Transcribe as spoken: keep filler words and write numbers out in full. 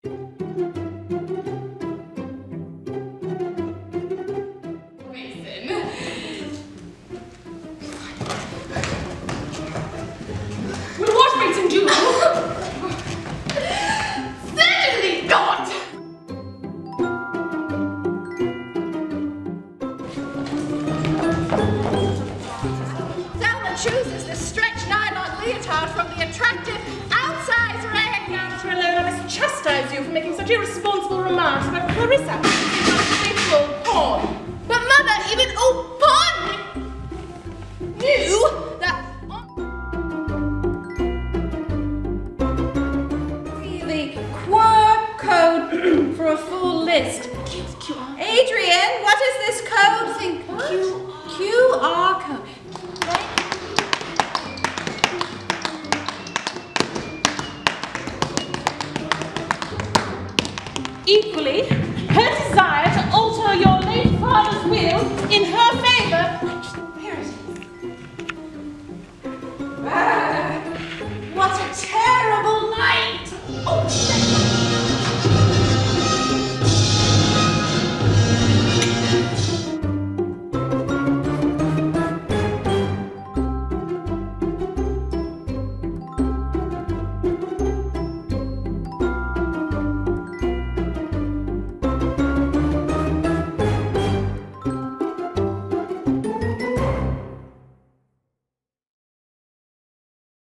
Will what Mason do? Certainly not! Selma chooses this stretch nylon leotard from the attractive outsize range. Answer alone, I must chastise you for making such irresponsible remarks about Clarissa. It's not faithful porn. But mother, even old Pond knew that. See the quirk code for a full list. Adrian, what is this code thing? Q, Q R code. Equally, her desire to alter your late father's will in her favour